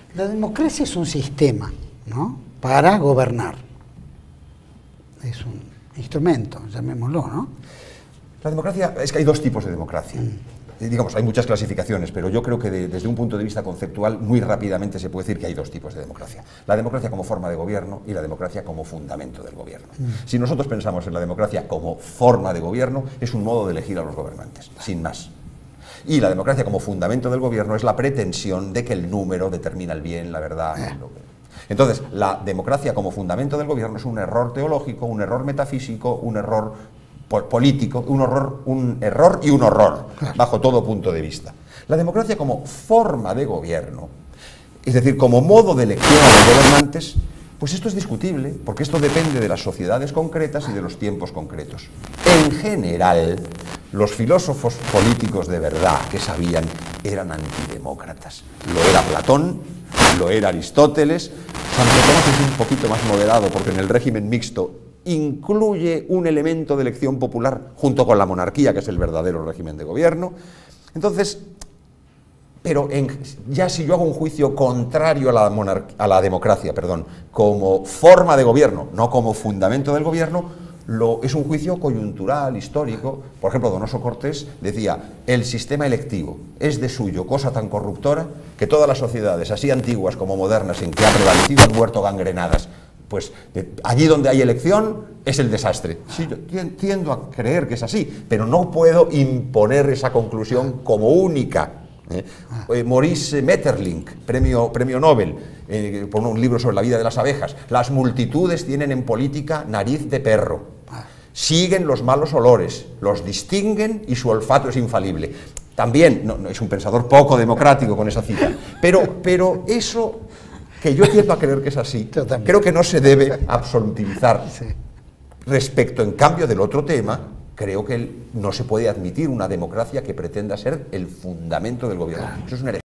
La democracia es un sistema, ¿no?, para gobernar. Es un instrumento, llamémoslo, ¿no? La democracia, es que hay dos tipos de democracia. Digamos, hay muchas clasificaciones, pero yo creo que desde un punto de vista conceptual, muy rápidamente se puede decir que hay dos tipos de democracia. La democracia como forma de gobierno y la democracia como fundamento del gobierno. Si nosotros pensamos en la democracia como forma de gobierno, es un modo de elegir a los gobernantes, sin más. Y la democracia como fundamento del gobierno es la pretensión de que el número determina el bien, la verdad. Entonces, la democracia como fundamento del gobierno es un error teológico, un error metafísico, un error político, un error y un horror, bajo todo punto de vista. La democracia como forma de gobierno, es decir, como modo de elección a los gobernantes, pues esto es discutible, porque esto depende de las sociedades concretas y de los tiempos concretos. En general, los filósofos políticos de verdad que sabían eran antidemócratas. Lo era Platón, lo era Aristóteles. Santo Tomás es un poquito más moderado, porque en el régimen mixto incluye un elemento de elección popular junto con la monarquía, que es el verdadero régimen de gobierno. Entonces, pero ya si yo hago un juicio contrario a la democracia, como forma de gobierno, no como fundamento del gobierno, es un juicio coyuntural, histórico. Por ejemplo, Donoso Cortés decía: el sistema electivo es de suyo cosa tan corruptora que todas las sociedades, así antiguas como modernas, en que ha prevalecido han muerto gangrenadas. Pues allí donde hay elección es el desastre. Sí, yo tiendo a creer que es así, pero no puedo imponer esa conclusión como única. Maurice Maeterlinck, premio Nobel, por un libro sobre la vida de las abejas: las multitudes tienen en política nariz de perro, siguen los malos olores, los distinguen y su olfato es infalible. También no es un pensador poco democrático con esa cita, pero eso, que yo tiendo a creer que es así, creo que no se debe absolutivizar. Respecto, en cambio, del otro tema, creo que no se puede admitir una democracia que pretenda ser el fundamento del gobierno. Eso es una herejía.